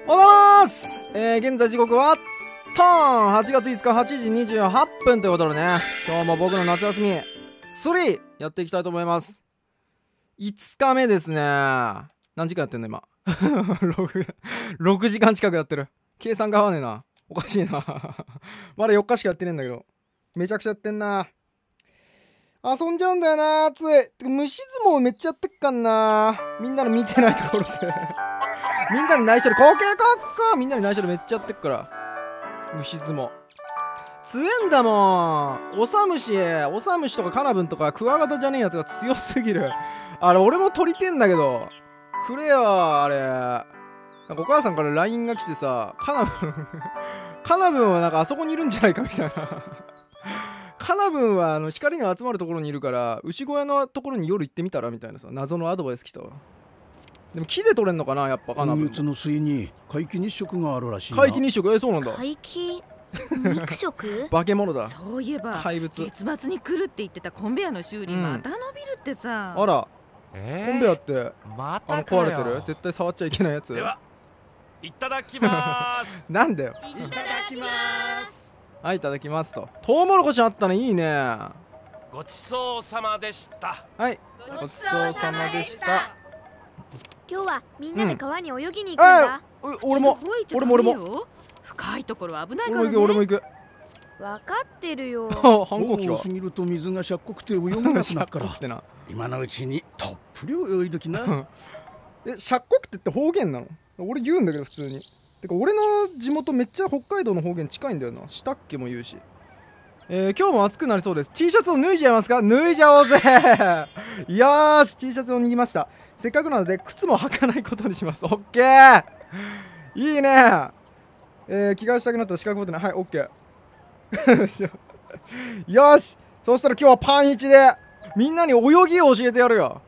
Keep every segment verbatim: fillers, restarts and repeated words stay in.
おはようございます。えー、現在時刻はトーンはちがついつかはちじにじゅうはっぷんということでね、今日も僕の夏休みスリーやっていきたいと思います。いつかめですね。何時間やってんの今6, ろくじかん近くやってる。計算が合わねえな。おかしいなまだよっかしかやってねえんだけど、めちゃくちゃやってんな。遊んじゃうんだよな。暑い。虫相撲めっちゃやってっかんな。みんなの見てないところでみんなに内緒で、コケコッコみんなに内緒でめっちゃやってっから。虫相撲強えんだもん。オサムシオサムシとかカナブンとかクワガタじゃねえやつが強すぎる。あれ俺も取りてんだけどくれよ。あれなんかお母さんから ライン が来てさ、カナブンカナブンはなんかあそこにいるんじゃないかみたいなカナブンはあの光が集まるところにいるから牛小屋のところに夜行ってみたらみたいなさ、謎のアドバイス来たわ。でも木で取れんのかなやっぱカナブン。 今月の末に皆既日食があるらしいな。 皆既日食、えー、そうなんだ。 皆既肉食化け物だ。 そういえば怪物。 月末に来るって言ってたコンベヤの修理、うん、また伸びるってさ。 あら、 えー、 コンベヤってまたあの壊れてる。絶対触っちゃいけないやつ。 ではいただきますなんだよ。 いただきます。 はい、いただきますと。トウモロコシあったね、いいね。 ごちそうさまでした。 はい、ごちそうさまでした。 今日はみんなで川に泳ぎに行くんだ、 うん、俺も俺も俺も深いところ危ないからね。 俺も行く。 分かってるよ反抗期は多すぎると水がしゃっこくて泳げなくなるからな今のうちにたっぷり泳いどきなえ、しゃっこくてって方言なの？俺言うんだけど普通に。てか俺の地元めっちゃ北海道の方言近いんだよな。したっけも言うし。えー、今日も暑くなりそうです。 T シャツを脱いじゃいますか？脱いじゃおうぜよーし T シャツを脱ぎました。せっかくなので靴も履かないことにします。オッケー、いいね。えー、着替えしたくなったら四角ボタン。はい、オッケーよし、そしたら今日はパンいちでみんなに泳ぎを教えてやるよ。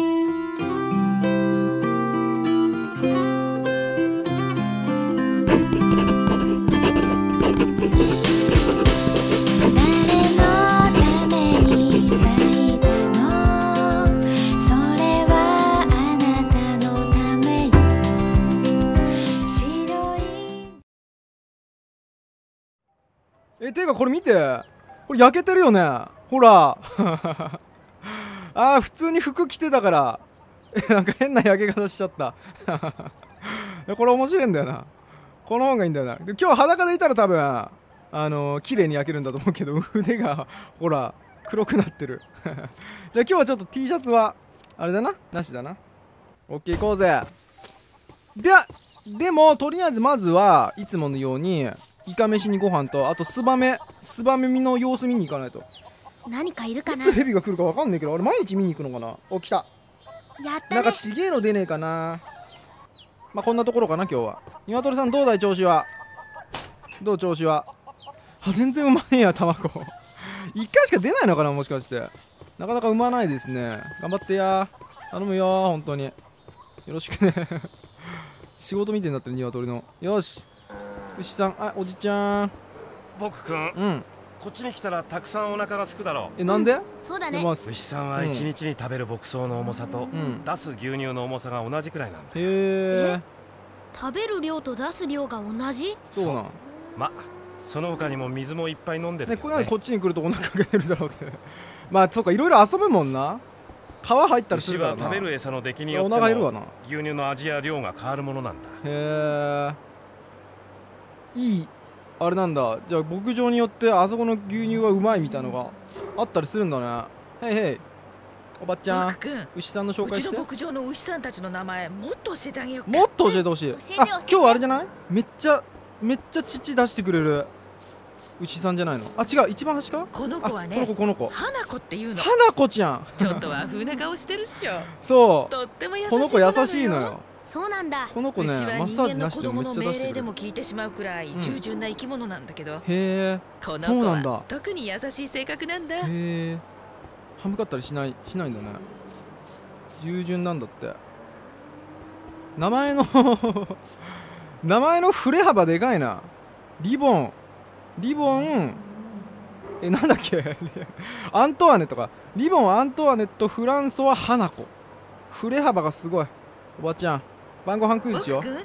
え、ていうかこれ見て、これ焼けてるよね。ほらあー、普通に服着てたからなんか変な焼け方しちゃったこれ面白いんだよな。この方がいいんだよな。で今日裸でいたら多分あのー、綺麗に焼けるんだと思うけど腕がほら黒くなってるじゃあ今日はちょっと T シャツはあれだな、なしだな。オッケー、行こうぜ。ではでもとりあえずまずはいつものようにイカ飯にご飯と、あとスバメスバメ見の様子見に行かないと。 何かいるかな。 いつヘビが来るかわかんないけど、俺毎日見に行くのかな。お、来た。 やったね。 なんかちげえの出ねえかな。まあこんなところかな今日は。鶏さんどうだい調子は。どう調子は。あ、全然うまいや卵いっかいしか出ないのかな、もしかして。なかなかうまないですね。頑張ってや。頼むよー、本当によろしくね仕事見てんだってる鶏の。よし牛さん、あ、おじちゃん。 僕くん、 うん、 こっちに来たらたくさんお腹がすくだろう。 え、なんで、うん、 そうだね。 牛さんはいちにちに食べる牧草の重さと、うん、出す牛乳の重さが同じくらいなんだ。 へえ。 食べる量と出す量が同じ？ そうなん。 ま、その他にも水もいっぱい飲んでる、ね。 ね、これなんでこっちに来るとお腹が減るだろうってまあそうか、いろいろ遊ぶもんな。皮入ったりするからな。 牛は食べる餌の出来によってもお腹減るわな。 牛乳の味や量が変わるものなんだ。 へえ。いいあれなんだ。じゃあ牧場によってあそこの牛乳はうまいみたいなのがあったりするんだね。へいへい、おばちゃん、牛さんの紹介して。 うちの牧場の牛さんたちの名前もっと教えてあげようか。 もっと教えてほしい。あ、今日あれじゃない？めっちゃめっちゃ乳出してくれる牛さんじゃないの？あ、違う、一番端か？ この子はね、 この子この子花子っていうの。 花子ちゃんちょっと和風な顔してるっしょそう、 とっても優しいこの子優しいのよ。 そうなんだ。 この子ね、マッサージなしでもめっちゃ出してくれる。 命令でも聞いてしまうくらい従順な生き物なんだけど、うん、 へえ、 この子そうなんだ。 は特に優しい性格なんだ。 へえ、歯向かったりしないしないんだね。従順なんだって。名前の名前の振れ幅でかいな。リボンリボンえ、なんだっけアントワネとかリボン、アントワネット、フランソワ、花子。振れ幅がすごい。おばちゃん、晩ご飯クイズしよう。 今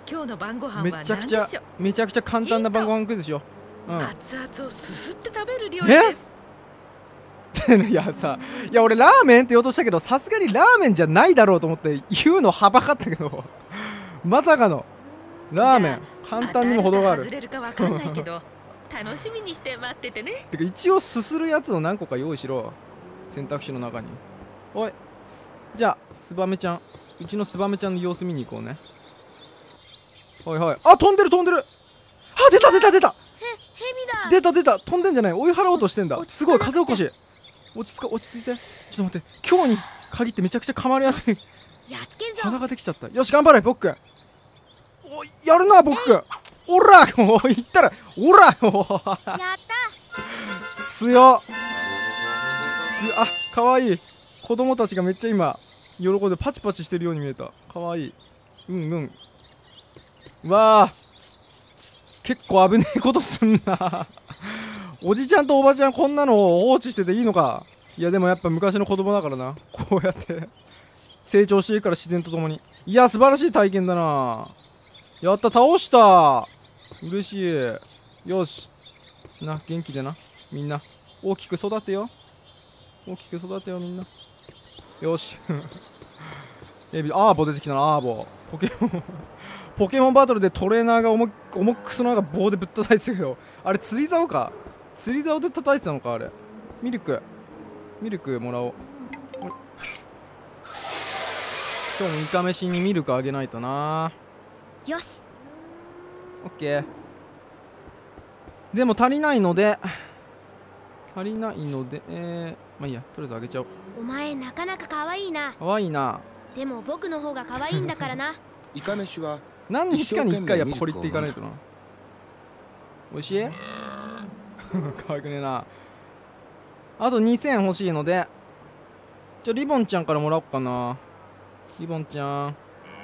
今日の晩ご飯はめ何でちゃくちゃしょう。 めちゃくちゃ簡単な晩ご飯クイズしよう。うん。 熱々をすすって食べる料理です。 いやさ、いや俺ラーメンって言おうとしたけど、さすがにラーメンじゃないだろうと思って言うのはばかったけどまさかのラーメン。簡単にも程がある。 外れるかわかんないけど楽しみにして待っててね。 てか一応すするやつを何個か用意しろ、選択肢の中に。おい、じゃあスバメちゃん、うちのスバメちゃんの様子見に行こうね。はいはい。あ、飛んでる飛んでる。あ、出た出た出た出た出た。飛んでんじゃない、追い払おうとしてんだ。すごい風起こし。落ち着か落ち着いて。ちょっと待って、今日に限ってめちゃくちゃ噛まれやすいやっつけんぞ。 鼻ができちゃった。よし頑張れボック。おいやるなボック。おらおい、言ったらおらおやった強っ。つあ、かわいい。子供たちがめっちゃ今喜んでパチパチしてるように見えた。かわいい。うんうん。うわあ、結構危ねえことすんなおじちゃんとおばちゃんこんなのを放置してていいのか。いやでもやっぱ昔の子供だからな、こうやって成長していくから、自然とともに。いや素晴らしい体験だな。やった、倒した。嬉しい。よしな、元気でなみんな。大きく育てよ、大きく育てよみんな。よしエビ、アーボ出てきたな。アーボポケモンポケモンバトルでトレーナーが重重くそのなんか棒でぶったたいてたけど、あれ釣り竿か、釣り竿で叩いてたのか。あれミルクミルクもらおう。今日もイカ飯にミルクあげないとな。 よし。 オッケー。でも足りないので足りないのでえー、まあいいや、とりあえずあげちゃおう。 お前なかなか可愛いな。 かわいいな。 でも僕の方が可愛いんだからなイカ飯は何日かにいっかいやっぱ掘りっていかないとな。おいしい可愛くねえな。あとにせん欲しいので、じゃあリボンちゃんからもらおっかな。リボンちゃん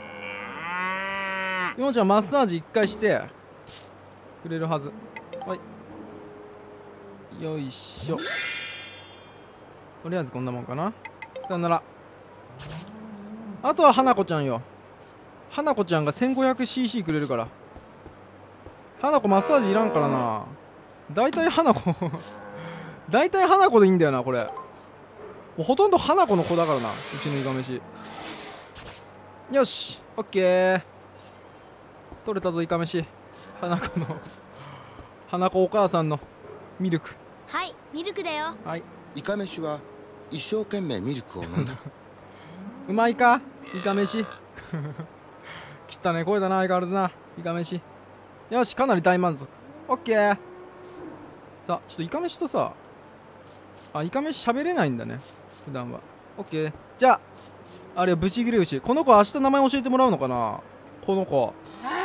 リボンちゃんマッサージいっかいしてくれるはず。はいよいしょ。とりあえずこんなもんかな。さよなら。あとは花子ちゃんよ。花子ちゃんが せんごひゃくシーシー くれるから。花子マッサージいらんからな。だいたい花子だいたい花子でいいんだよなこれ。もうほとんど花子の子だからな、うちのイカ飯。よしオッケー、取れたぞイカ飯。花子の花子お母さんのミルク。 はいミルクだよ。 はい。 イカ飯は一生懸命ミルクを飲んだうまいかイカ飯汚ね声だな相変わらずなイカ飯。よしかなり大満足。オッケー。さあちょっとイカ飯とさ、あイカ飯喋れないんだね普段は。オッケー。じゃああれブチギレ牛、この子明日名前教えてもらうのかな。この子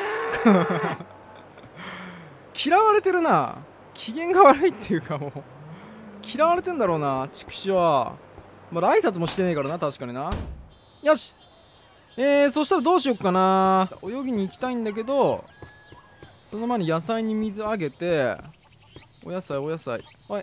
嫌われてるな。機嫌が悪いっていうかもう嫌われてんだろうな畜生。まだ挨拶もしてねえからな確かにな。よしえー、そしたらどうしよっかな。泳ぎに行きたいんだけど、その前に野菜に水あげて、お野菜お野菜。はい。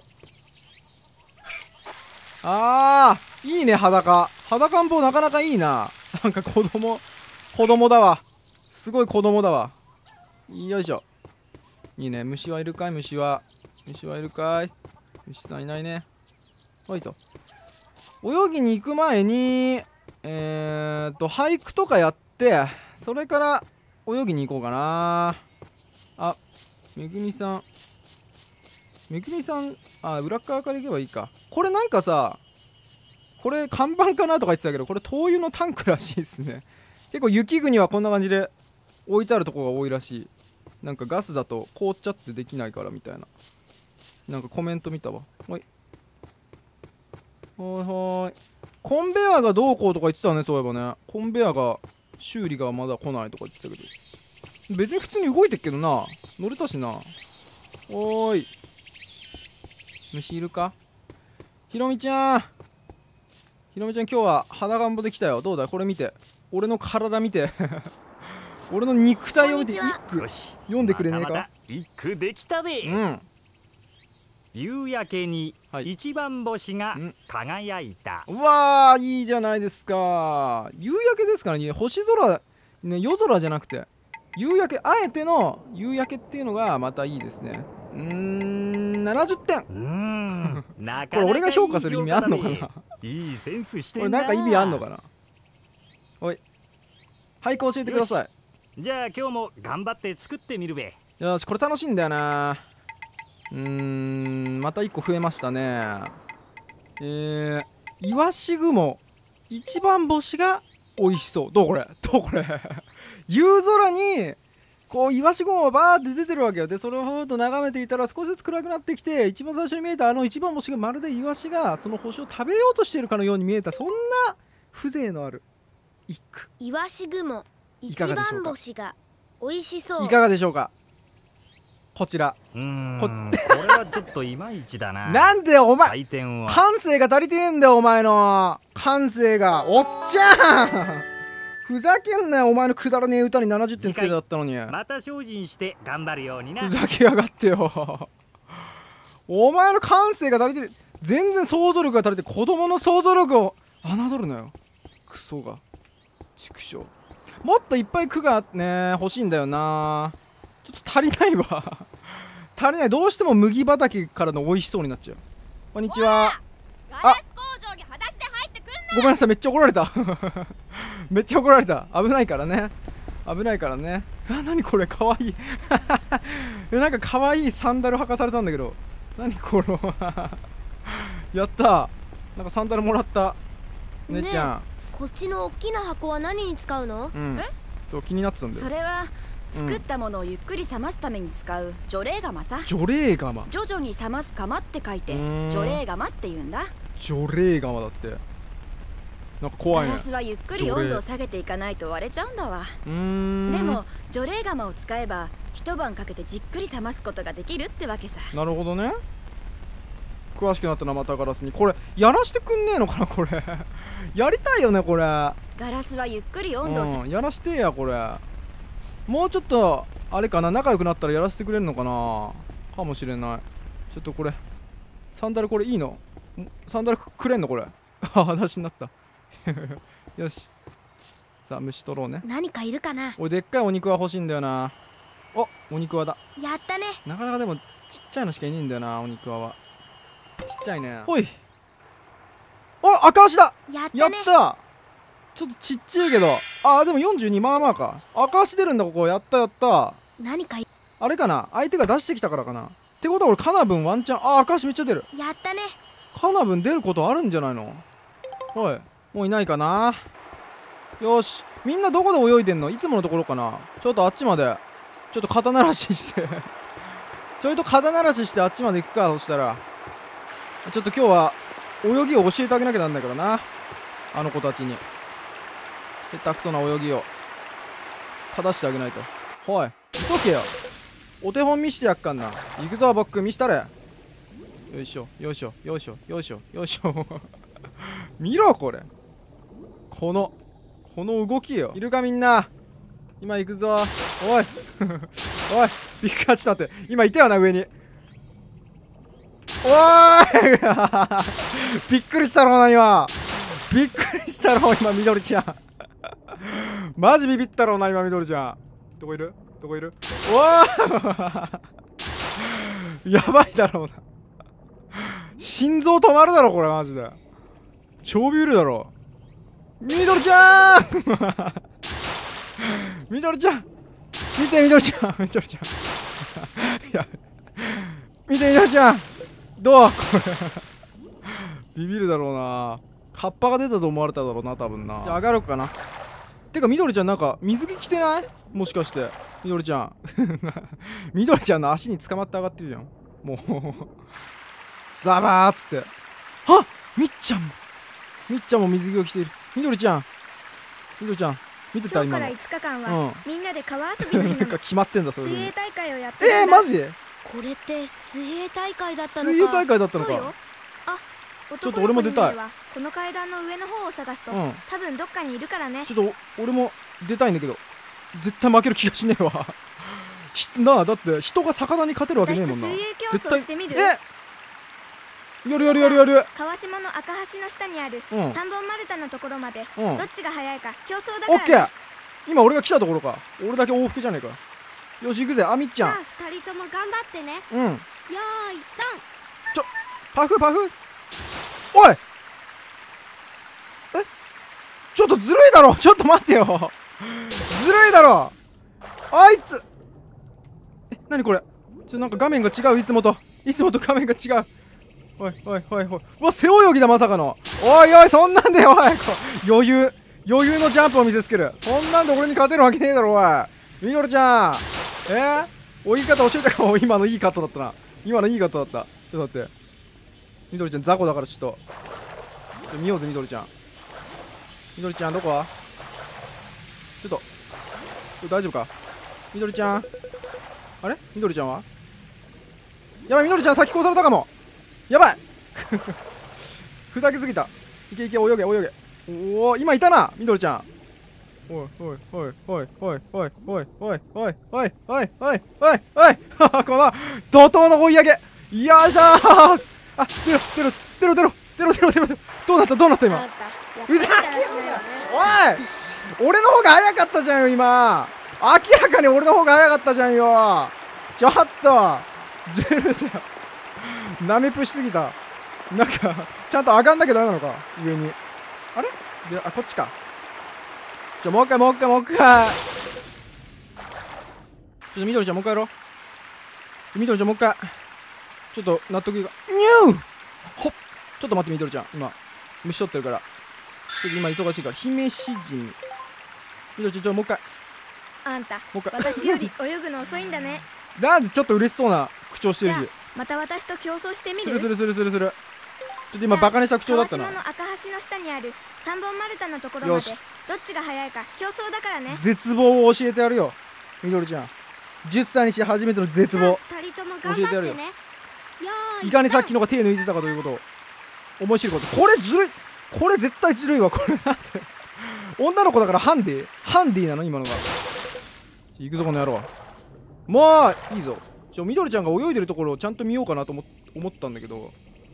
あーいいね裸。裸ん坊なかなかいいな。なんか子供子供だわ。すごい子供だわ。よいしょ。いいね。虫はいるかい虫は。虫はいるかい。虫さんいないね。ほいと。泳ぎに行く前にえーっと俳句とかやって、それから泳ぎに行こうかな。あ、めぐみさんめぐみさん、あ、裏側から行けばいいか。これなんかさ、これ看板かなとか言ってたけど、これ灯油のタンクらしいですね。結構雪国はこんな感じで置いてあるとこが多いらしい。なんかガスだと凍っちゃってできないからみたいな、なんかコメント見たわ。はいはいはい。コンベヤーがどうこうとか言ってたね、そういえばね。コンベヤーが修理がまだ来ないとか言ってたけど、別に普通に動いてっけどな。乗れたしな。おーい虫いるか。ひろみちゃんひろみちゃん今日は肌がんぼできたよ。どうだいこれ見て、俺の体見て俺の肉体を見て一句読んでくれねえか。またまた一句できたべ。うん。夕焼けに一番星が輝いた、はい、うわーいいじゃないですか。夕焼けですからね。星空ね、夜空じゃなくて夕焼け、あえての夕焼けっていうのがまたいいですね。うーん、ななじゅってん。 うーんなかなかいい評価だね。 これ俺が評価する意味あんのかな。 いいセンスしてこれんな。 なんか意味あんのかな。おい、俳句教えてください。 じゃあ今日も頑張って作ってみるべ。 よし、これ楽しいんだよな。うーん、またいっこ増えましたね。えー、イワシ雲一番星が美味しそう。どうこれ、どうこれ夕空にこうイワシ雲がバーって出てるわけよ。でそれをふーっと眺めていたら少しずつ暗くなってきて、一番最初に見えたあの一番星がまるでイワシがその星を食べようとしているかのように見えた、そんな風情のある一句。 イワシ雲一いかがでしょうか。 番星が美味しそう。 いかがでしょうか。こちら。 うーんこれはちょっといまいちだな。 なんでお前採点は感性が足りてねえんだよ、お前の感性が。おっちゃんふざけんなよ、お前のくだらねえ歌にななじゅってんつけてだったのに。 また精進して頑張るようにな。 ふざけやがってよお前の感性が足りてる。全然想像力が足りて、子供の想像力を侮るなよ、クソが。畜生。もっといっぱい句がね欲しいんだよな。ちょっと足りないわ足りない。どうしても麦畑からの美味しそうになっちゃう。こんにちは。 ガラス工場に裸足で入ってくんな。 ごめんなさい、めっちゃ怒られためっちゃ怒られた。危ないからね、危ないからね。あ、なにこれ、かわいいえ、なんかかわいいサンダル履かされたんだけど、なにこれやったー、なんかサンダルもらった。姉ちゃん、 ねえ、こっちの大きな箱は何に使うの？ うん、そう気になってたんだよ。 それは作ったものをゆっくり冷ますために使う除冷釜さ。 除冷釜。 徐々に冷ます釜って書いて除冷釜って言うんだ。 除冷釜だって。なんか怖いね。 ガラスはゆっくり温度を下げていかないと割れちゃうんだわ。 うーん、 でも除冷釜を使えば一晩かけてじっくり冷ますことができるってわけさ。 なるほどね。詳しくなったな、またガラスに。これやらしてくんねえのかな、これやりたいよねこれ。 ガラスはゆっくり温度を下げ、 うん、やらしてやこれ。もうちょっとあれかな、仲良くなったらやらせてくれるのかな、かもしれない。ちょっとこれサンダル、これいいの？サンダルくれんのこれあ、裸足になったよし、さあ虫取ろうね。 何かいるかな。 俺でっかいお肉は欲しいんだよな。お、お肉輪だ。 やったね。 なかなかでもちっちゃいのしかいねえんだよな、お肉輪は。ちっちゃいね。ほい。お、赤足だ。 やったね。 やった。ちょっとちっちゃいけど、あーでもよんじゅうに、まあまあか。赤足出るんだここ。やったやった。 何かいあれかな、相手が出してきたからかな。ってことは俺カナブンワンチャン、あー赤足めっちゃ出る。 やったね。 カナブン出ることあるんじゃないの。おい、もういないかな。よし、みんなどこで泳いでんの？いつものところかな。ちょっとあっちまでちょっと肩慣らししてちょいと肩慣らししてあっちまで行くか。そしたらちょっと今日は泳ぎを教えてあげなきゃなんないからな、あの子たちに。下手くそな泳ぎを正してあげないと。ほい、見とけよ。お手本見してやっかんな。行くぞボック、見したれ。よいしょよいしょよいしょよいしょよいしょ見ろこれ、このこの動きよ。いるかみんな。今行くぞ。おいおい、ビッグカチだって今いたよな、上に。おーいびっくりしたろうな今。びっくりしたろう今、みどりちゃんマジビビったろうな今、みどりちゃん。どこいるどこいる。おーやばいだろうな心臓止まるだろこれマジで。超ビビるだろ。みどりちゃんみどりちゃん見て、みどりちゃんみどりちゃんいや見てみどりちゃん、どうこれビビるだろうな。カッパが出たと思われただろうな多分な。じゃあ上がろうかな。てかみどりちゃんなんか水着着てない？もしかしてみどりちゃんみどりちゃんの足に捕まって上がってるじゃんもうザバーっつって。あっ、みっちゃんもみっちゃんも水着を着ている。みどりちゃんみどりちゃん見てた今の。 今日からいつかかんは、うん、みんなで川遊びの日なんか決まってんだそれ。 水泳大会をやってるんだ。 えー、マジ？ これって水泳大会だったのか。 水泳大会だったのか。 そうよ。あ、 ちょっと俺も出たい。 この階段の上の方を探すと、うん、多分どっかにいるからね。 ちょっと俺も出たいんだけど絶対負ける気がしねえわなあ、だって人が魚に勝てるわけねえもんな。 水泳競争してみる？ えやるやるやるやる。 川下の赤橋の下にある、 うん、 三本丸太のところまで、 うん、 どっちが速いか競争だから、ね。 オッケー今俺が来たところか。俺だけ往復じゃねえか。よし行くぜ。あみっちゃん。 じゃあふたりとも頑張ってね。 うん。 よーいちょパフパフ。おい、え、ちょっとずるいだろ。ちょっと待ってよ。ずるいだろあいつ。え、なにこれ。ちょ、なんか画面が違う。いつもといつもと画面が違う。おいおいおいおい。うわ、背泳ぎだまさかの。おいおい、そんなんでおい、余裕余裕のジャンプを見せつける。そんなんで俺に勝てるわけねえだろ。おいミドルちゃん、えー、泳ぎ方教えてか。今のいいカットだったな。今のいいカットだった。ちょっと待って。ミドルちゃん雑魚だからちょっと見ようぜ。ミドルちゃん、ミドルちゃんどこ？ちょっとこれ大丈夫か。ミドルちゃん、あれミドルちゃんはやばい。ミドルちゃん先越されたかも。やばいふざけすぎた。いけいけ、泳げ泳げ。おお、今いたなミドルちゃん。おいおいおいおいおいおいおいおいおいおいおいおいおいおいこの怒涛の追い上げ。よいしょー。あ、出ろ出ろ出ろ出ろ出ろ出ろ出ろ。どうなったどうなった今。ふざけんな。おい、俺の方が早かったじゃんよ今。明らかに俺の方が早かったじゃんよ。ちょっとずるだよ。なめぷしすぎた。なんかちゃんと上がんなきゃダメなのか上に。あれで、あ、こっちか。ちょ、もう一回もう一回もう一回。ちょっとミドルちゃんもう一回やろう。ミドルちゃんもう一回。ちょっと納得いかニューほっ。ちょっと待ってミドルちゃん、今虫取ってるから。ちょっと今忙しいから姫詩人。ミドルちゃん、ちょ、もう一回。 あんたもう一回私より泳ぐの遅いんだね。 なんでちょっと嬉しそうな口調してじゃるし。 あまた私と競争してみる？ するするするするする。ちょっと今バカにした口調だったな。 川島の赤橋の下にある三本丸太のところまでよしどっちが速いか競争だからね。 絶望を教えてやるよミドルちゃん。じゅっさいにして初めての絶望。 ふたりとも頑教えてやるよ張ってね。よーいいかにさっきのが手抜いてたかということを思い知ること。これずるい。これ絶対ずるいわ。これなんて女の子だからハンディハンディなの今のが。行くぞこの野郎。もういいぞ。ちょ、ミドルちゃんが泳いでるところをちゃんと見ようかなと思思ったんだけど、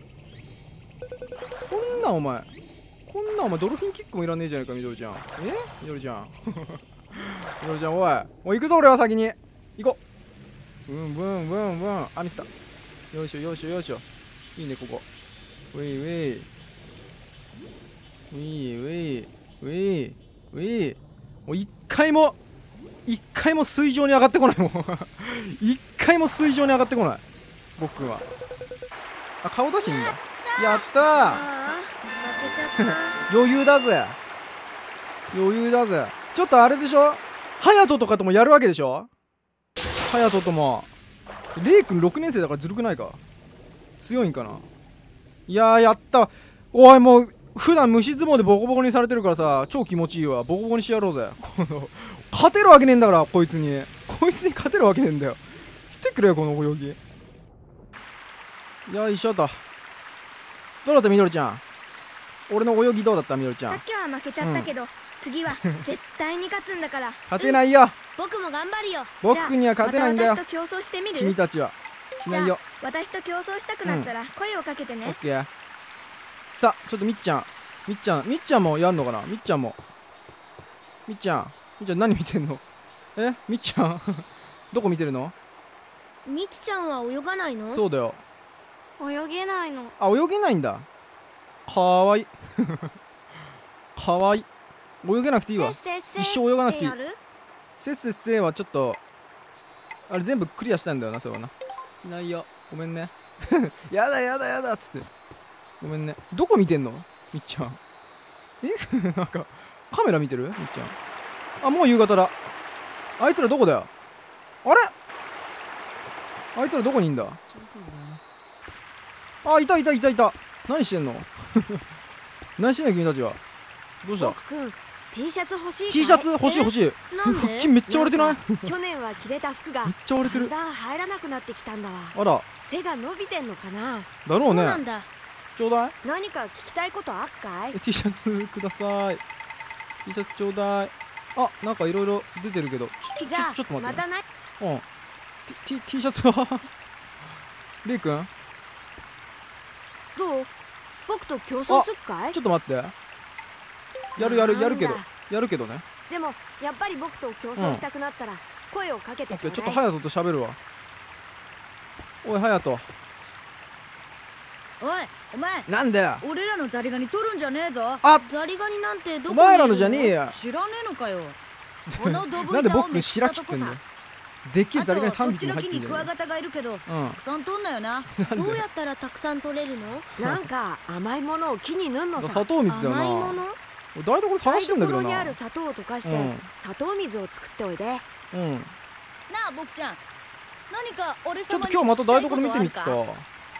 こんなお前こんなお前ドルフィンキックもいらねえじゃないかミドルちゃん。えミドルちゃんミドルちゃん、おいもう行くぞ俺は先に行こう。ブンブンブンブン。あ、ミスった。よいしょよいしょよいしょ。いいねここ。ウェイウェイウェイウェイウェイウェイ。もう一回も一回も水上に上がってこないもん一回も水上に上がってこない僕くんは。あ、顔出しいいんだ。やったー。 ああ負けちゃった余裕だぜ余裕だぜ。ちょっとあれでしょ、ハヤトとかともやるわけでしょ。ハヤトともレイ君ろくねん生だからずるくないか。強いんかな。いやーやったわ。おいもう普段虫相撲でボコボコにされてるからさ、超気持ちいいわ。ボコボコにしてやろうぜこの勝てるわけねえんだからこいつにこいつに勝てるわけねえんだよ。来てくれよこの泳ぎ。よいしょと。どうだったミドルちゃん。俺の泳ぎどうだったミドルちゃん。 さっきは負けちゃったけど、うん、次は絶対に勝つんだから勝てないよ、うん、 僕も頑張るよ。 僕には勝てないんだよ。 また私と競争してみる？ 君たちはしないよ。 私と競争したくなったら声をかけてね。 オッケー。さあちょっとみっちゃんみっちゃんみっちゃんもやんのかな。みっちゃんもみっちゃんみっちゃん何見てんの。えみっちゃんどこ見てるの。 みちちゃんは泳がないの？ そうだよ。 泳げないの。 あ、泳げないんだ。かわいいかわいい。泳げなくていいわ。一生泳がなくていい。せっせっせはちょっとあれ全部クリアしたんだよな。それはな。いないよごめんねやだやだやだっつってごめんね。どこ見てんのみっちゃん。えなんかカメラ見てるみっちゃん。あ、もう夕方だ。あいつらどこだよ。あれあいつらどこにいんだ。あ、いたいたいたいた。何してんの何してんの君たちは。どうした。 僕くん T シャツ欲しいかい。 T シャツ欲しい欲しい。腹筋めっちゃ割れてない。 去年は着れた服がめっちゃ割れてる。 だんだん入らなくなってきたんだわ。 あら、 背が伸びてんのかな。 だろうね。 そうなんだ。 ちょうだい。 何か聞きたいことあっかい。 T シャツください。 T シャツちょうだい。あ、なんかいろいろ出てるけど、ちょちょちょちょっと待って、ね、 またない。 うん。T, T, T シャツはレイくんどう。僕と競争すっかい。 ちょっと待って。やるやるやるけどやるけどね。 でもやっぱり僕と競争したくなったら声をかけてちょうだい。 ちょっと隼人と喋るわ。おい隼人。 おいお前なんだよ。 俺らのザリガニ取るんじゃねえぞ。 あ、 ザリガニなんてどこおにいるの？ 前らのじゃねえや。 知らねえのかよ。このドブなんで板を僕白切ってんだよ。でっけえあザリガニ3 とそっちの匹も入ってんじゃん。 木にクワガタがいるけど、たくさん取んなよな。 どうやったらたくさん取れるの？ なんか甘いものを木に塗んのさ。 砂糖水だよな。 甘いもの？ 俺台所探してんだけど台所にあな。 る砂糖を溶かして、 うん砂糖水を作っておいで。 うん。 なあ僕ちゃん、何か俺ちょっと様に今日また台所見てみっ聞きたいことある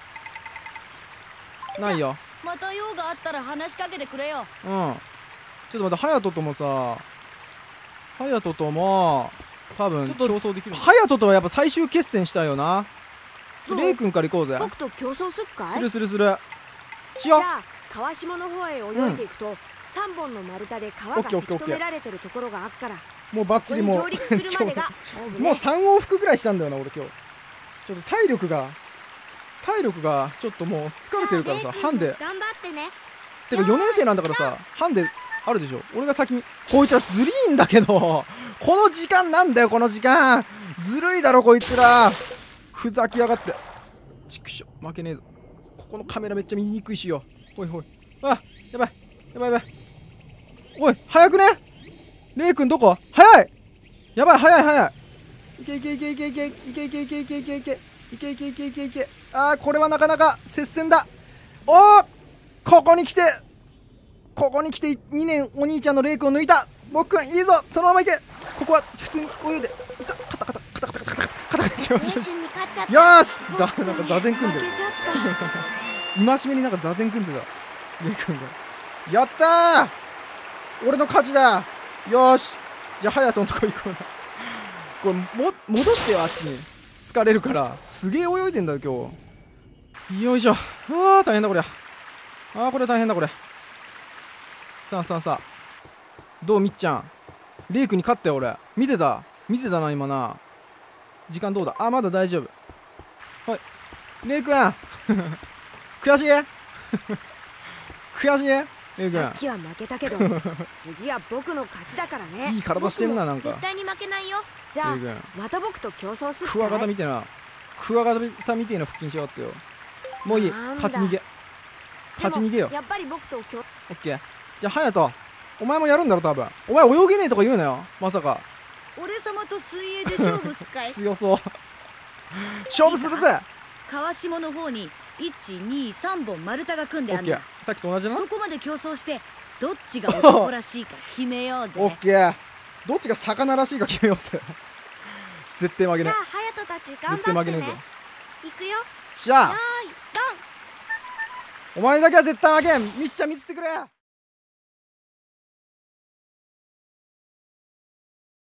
か。ないよ。 また用があったら話しかけてくれよ。 うん。ちょっと待って、隼人ともさ、隼人とも多分競争できる。隼人とはやっぱ最終決戦したいよな。 どうレイ君から行こうぜ。 僕と競争すっかい？ するするする。しよう。 じゃあ川下の方へ泳いでいくと、さんぼんの丸太で川がせき止められてるところがあっからもうバッチリもうここに上陸するまでが勝負ね。 もうさん往復ぐらいしたんだよな俺今日。ちょっと体力が体力がちょっともう疲れてるからさ、ハンデ頑張ってね。 てかよねん生なんだからさ、ハンデあるでしょ。俺が先にこいつらずりーんだけど、この時間なんだよこの時間。ずるいだろこいつら。ふざけやがって。ちくしょ負けねえぞ。ここのカメラめっちゃ見にくいしよ。ほいほい。あ、やばいやばいやばい。おい早くね。レイ君どこ？早い。やばい早い早い。いけいけいけいけいけいけいけいけいけいけいけいけいけいけいけいけいけ。あーこれはなかなか接戦だ。おーここに来てここに来てにねんお兄ちゃんのレイ君を抜いた。僕はいいぞそのままいけ。ここは普通にこういうでいた。カタカタカタカタカタカタカタカタ。よレイ君に勝っちゃった。 ーしざなんか座禅組んでる。 負けちゃった戒めになんか座禅組んでたレイ君が。やったー俺の勝ちだ。よーしじゃあ隼人のとこ行こうな。これも戻してよあっちに。疲れるからすげえ泳いでんだよ今日。よいしょ。あー大変だこりゃ。あーこれ大変だこれ。さあさあさあどうみっちゃん。レイ君に勝ったよ俺。見てた見てたな今な。時間どうだ。あまだ大丈夫。はいレイ君悔しい悔しいレイ君。 さっきは負けたけど次は僕の勝ちだからね。 いい体してんななんか。 絶対に負けないよ。 じゃあレイ君また僕と競争するクワガタみてえなクワガタみてえな腹筋しやがってよ。もういいなんだ勝ち逃げ勝ち逃げよ。 やっぱり僕と競オッケーじゃあ隼人お前もやるんだろ多分。お前泳げねえとか言うなよまさか。 俺様と水泳で勝負すっかい。 強そう勝負するぜ。 川下の方にいち、に、さんぼん丸太が組んでオッケーあんだ。 さっきと同じな。 そこまで競争してどっちが男らしいか決めようぜ。 オッケーどっちが魚らしいか決めようぜ絶対負けねじゃあ隼人たち頑絶対張ってね。 負けねえぞ。 行くよ。 しゃあよーいドン。 お前だけは絶対負けん。みっちゃん見つってくれ。